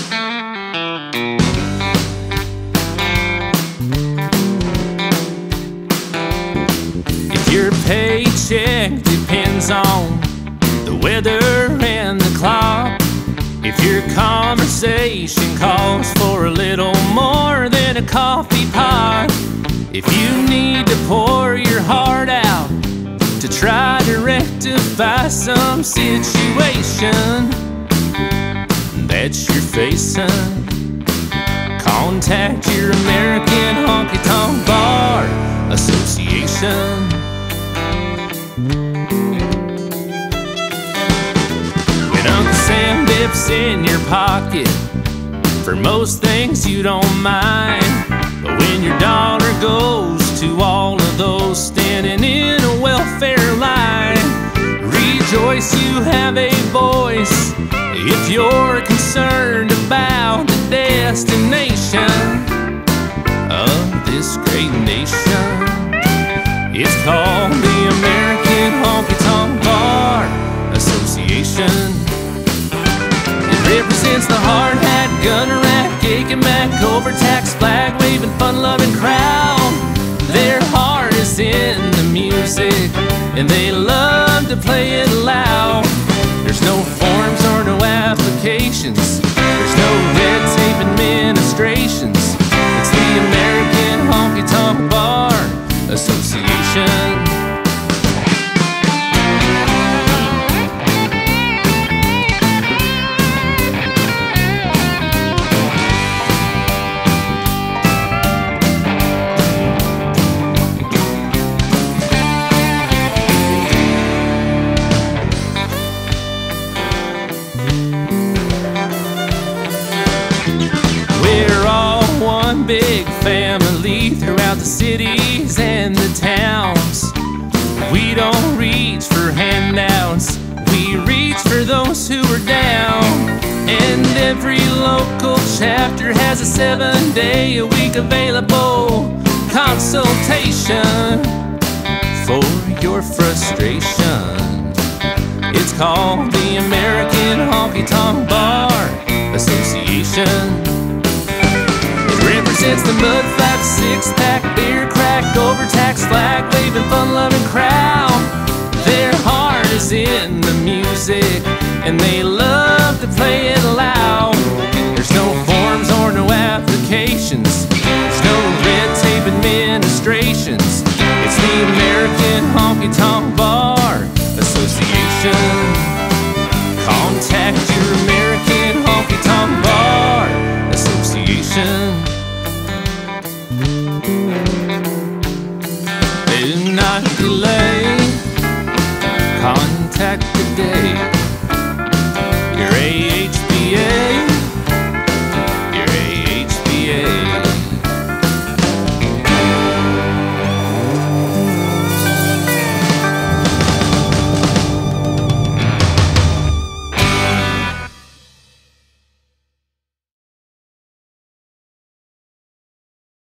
If your paycheck depends on the weather and the clock, if your conversation calls for a little more than a coffee pot, if you need to pour your heart out to try to rectify some situation that you're facing, contact your American Honky Tonk Bar Association. When Uncle Sam dips in your pocket, for most things you don't mind, but when your dollar goes to all of those standing in a welfare line, rejoice you have a voice if you're concerned about the destination of this great nation. It's called the American Honky Tonk Bar Association. It represents the hard hat, gunner rack, aching back, overtaxed, flag waving, fun-loving crowd. Their heart is in the music and they love to play it loud. There's no forms or no applications, there's no red tape administrations. It's the American Honky Tonk Bar Association. Big family throughout the cities and the towns. We don't reach for handouts, we reach for those who are down. And every local chapter has a 7-day-a-week available consultation for your frustration. It's called the American Honky Tonk Bar Association. Represents the mud flap, six-pack, beer crack, overtaxed, flag waving, fun-loving crowd. Their heart is in the music and they love